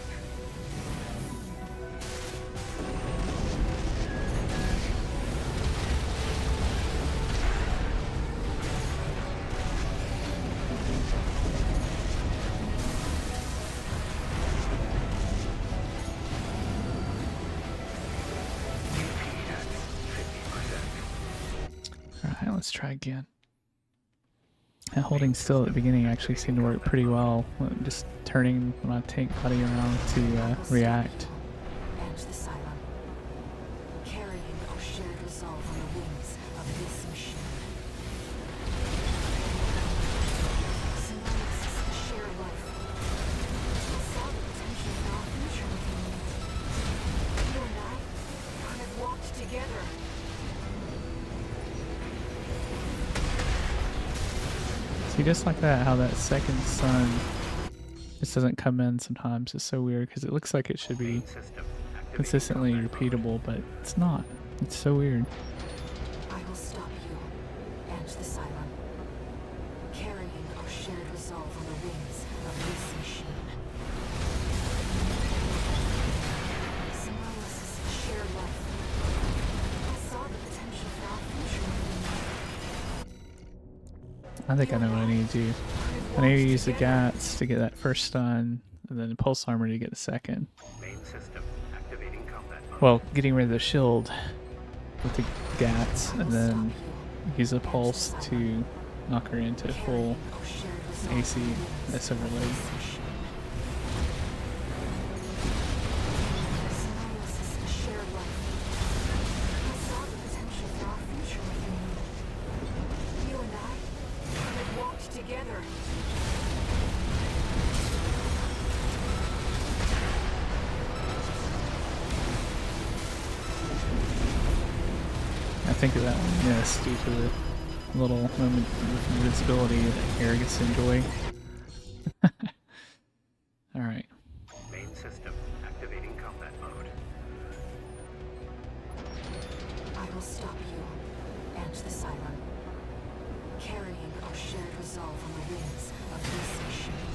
Alright, let's try again. And holding still at the beginning actually seemed to work pretty well. Just turning my tank body around to react. And the Cylon, carrying our shared resolve on the wings of this machine. Symbiosis is shared life. I saw the potential for our future within you. You and I could have walked together. just like that, how that second sun just doesn't come in sometimes. It's so weird because it looks like it should be consistently repeatable, but it's not. It's so weird. I will stop you and the Cylon, carrying our shared resolve on the wings of this machine. Symbiosis shared life. I saw the potential for our future within you. I think I know what I need to do. I need to use the GATs to get that first stun, and then the pulse armor to get the second. Main system activating combat mode. Well, getting rid of the shield with the GATs, and then use a pulse to knock her into full AC S overload. Symbiosis shared life. I saw the potential for our future within you. You and I have walked together. I think of that one, yes, due to the little moment of invincibility that Air gets to enjoy. Alright. Main system activating combat mode. I will stop you and the Cylon, carrying our shared resolve on the wings of this machine.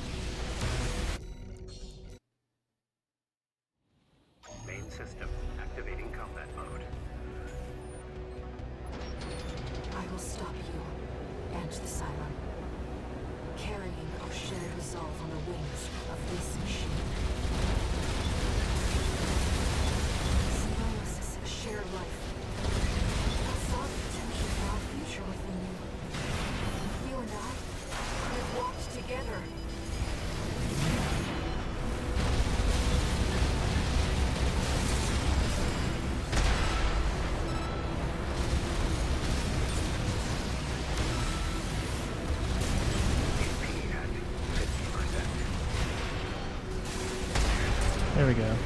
Main system activating combat mode. I will stop you and the Cylon, carrying our shared resolve on the wings of this machine. Symbiosis shared life. I saw the potential for our future within you. You and I have walked together. There we go.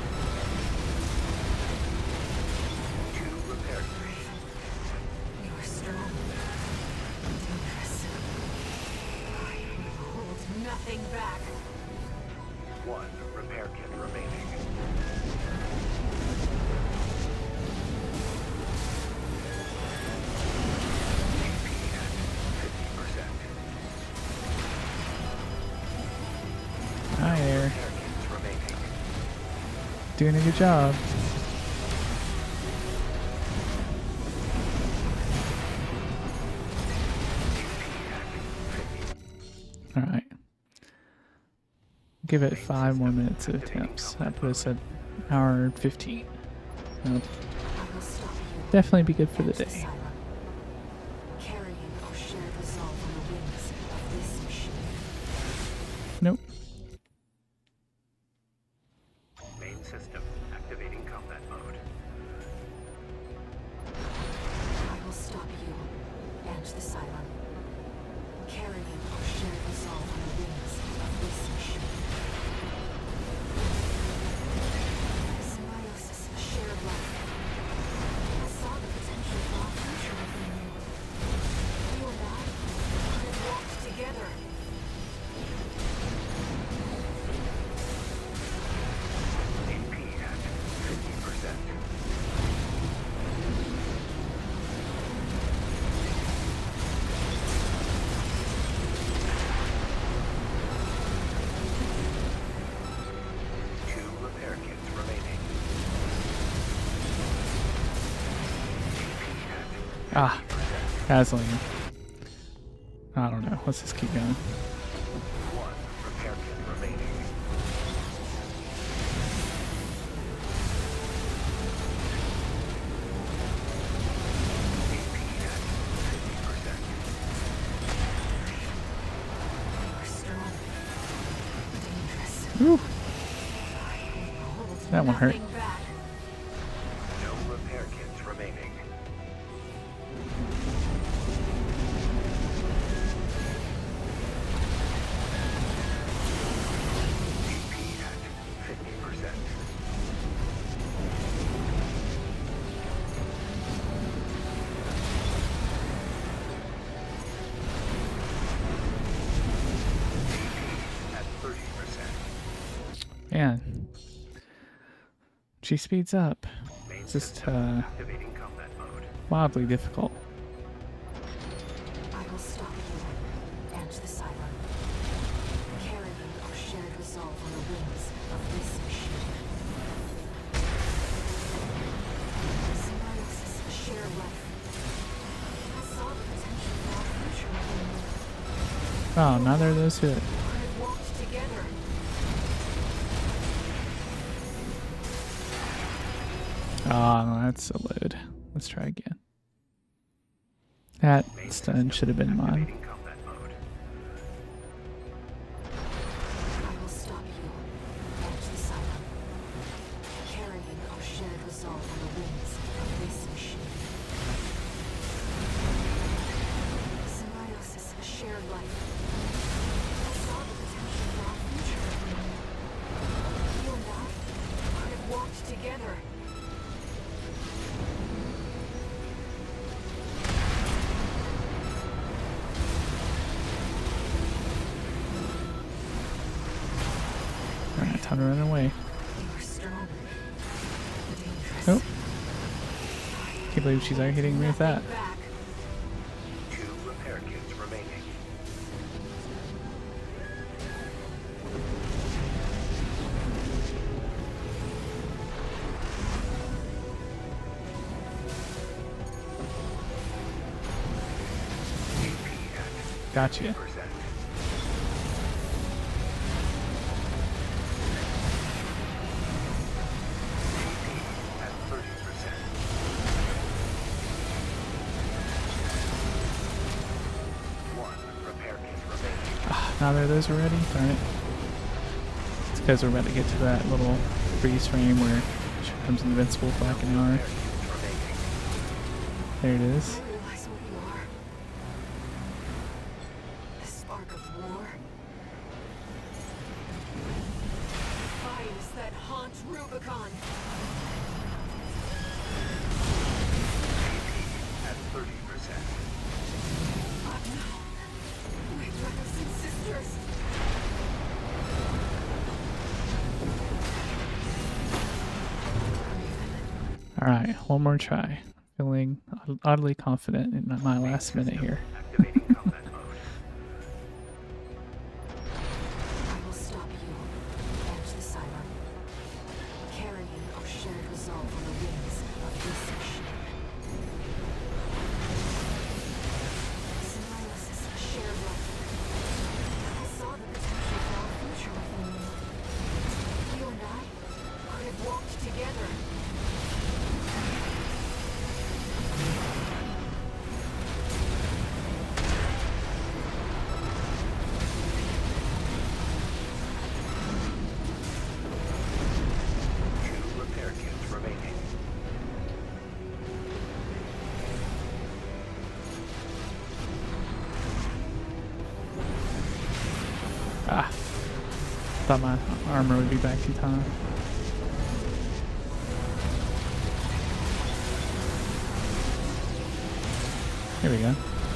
You are strong. Dangerous. I hold nothing back. One repair kit remaining. Hi Air. Repair kits remaining. Doing a good job. Alright. Give it 5 more minutes of attempts. That put us at hour and 15. That'll I will stop you. definitely be good for the and the day. Cylon, carrying our shared resolve on the wings of this machine. Nope. Main system activating combat mode. I will stop you and the Cylon, carrying our shared resolve on the wings of this machine. Symbiosis shared life. I saw the potential for our future within you. You and I have walked together. AP at 50%. Two repair kits remaining. AP at Ah, Dazzling. I don't know. Let's just keep going. one repair kit remaining. AP at 50%. You are strong. Dangerous. Whew. Hold That one hurt. nothing back. No repair kits remaining. AP at 50%. Man, she speeds up. It's just Activating combat mode. wildly difficult. I will stop you and the Cylon. Carrying our shared resolve on the wings of this machine. Symbiosis, a shared life. I saw the potential for our future within you. Oh, now there are those who We could have walked together. Oh, no, that's a load. Let's try again. That stun should have been mine. Activating combat mode. I will stop you and the Cylon. Carrying our shared resolve on the wings of this machine. Symbiosis, a shared life. I saw the potential for our future within you. You and I could have walked together. Alright, time to run away. You were strong. Dangerous. Oh. Can't believe she's already hitting me with that. Nothing back. 2 repair kits remaining. Gotcha. At 30%. One repair kit remaining. Ah, now there are those already? Darn it. It's because we're about to get to that little freeze frame where she becomes invincible for like an hour. Kits remaining. There it is. I realize what you are. The spark of war. Fires that haunt Rubicon. At 30%. But no. My brothers and sisters. Alright, one more try. Feeling oddly confident in my last minute here. Activating combat mode. I will stop you and the Cylon. Carrying our shared resolve on the wings of this machine. Symbiosis, a shared life. I saw the potential for our future within you. You and I could have walked together. Two repair kits remaining. Ah. Thought my armor would be back in time. Here we go. You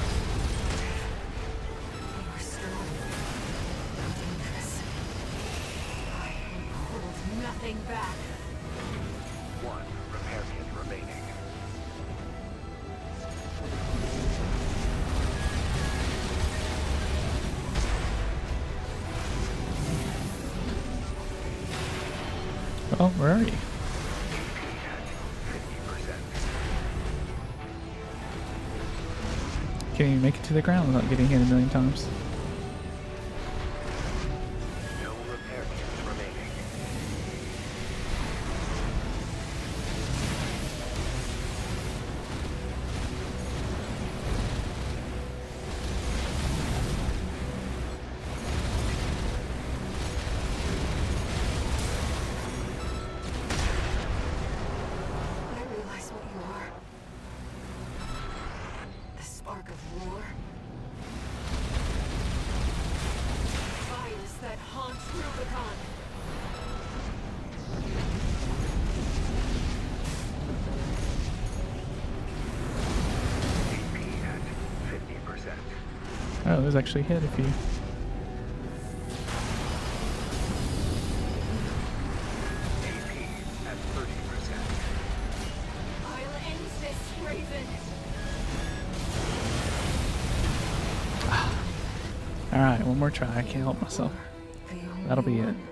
are strong. Dangerous. I hold nothing back. One repair kit remaining. Oh, where are you? 50%. Can't even make it to the ground without getting hit a million times. No repair kits remaining. I realize what you are. The spark of war. Fires that haunt Rubicon. AP at 50%. Oh, those actually hit a few. Alright, one more try. I can't help myself. That'll be it.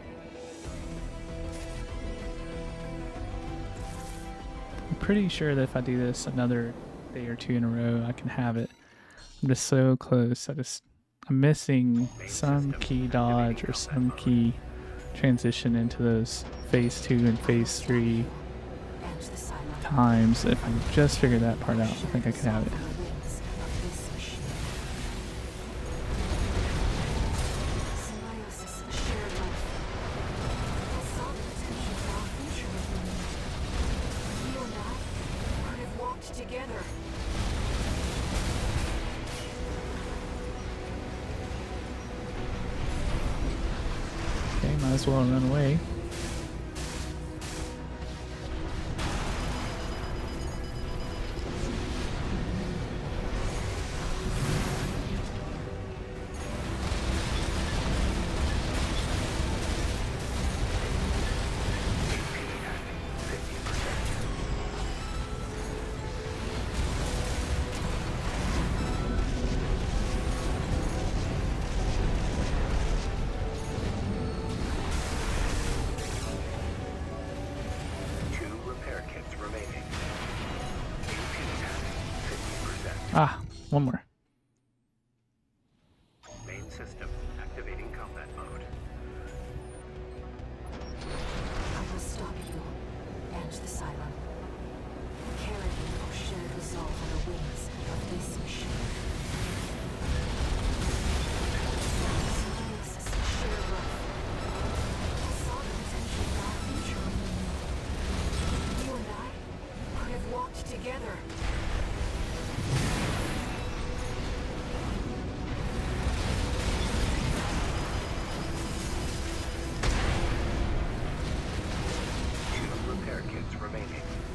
I'm pretty sure that if I do this another day or two in a row, I can have it. I'm just so close. I'm missing some key dodge or some key transition into those phase 2 and phase 3 times. If I just figure that part out, I think I can have it. Together. Okay, might as well run away. Ah, one more. Main system activating combat mode. I will stop you and the Cylon. Carry your shared resolve on the wings of this machine. Symbiosis, shared life. I saw the potential for our future. You and I could have walked together. Repair kits remaining.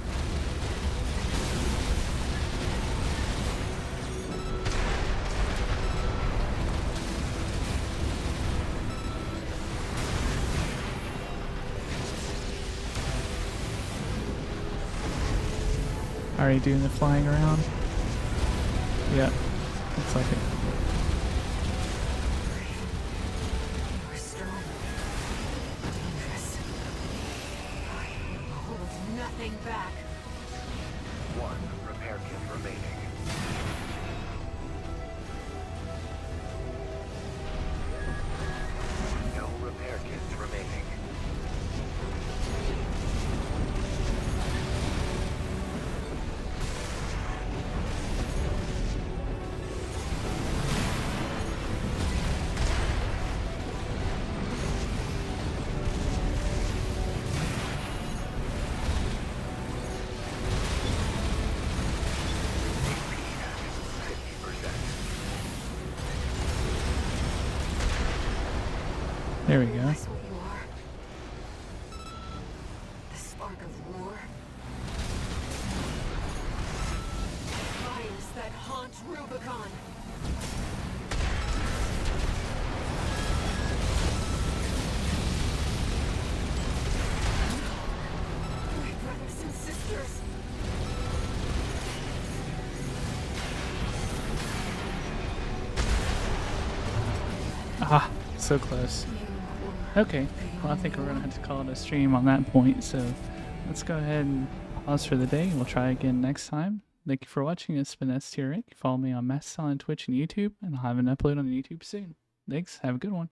Already doing the flying around? Yep, looks like it. You are strong, dangerous. I hold nothing back. One repair kit remaining. No repair kits remaining. There we go. That's what you are. The spark of war. Fires that haunt Rubicon. My brothers and sisters. Ah, so close. Okay, well I think we're gonna have to call it a stream on that point, so let's go ahead and pause for the day. We'll try again next time. Thank you for watching. It's been STRink. Follow me on Mastodon, Twitch, and YouTube, and I'll have an upload on YouTube soon. Thanks, have a good one.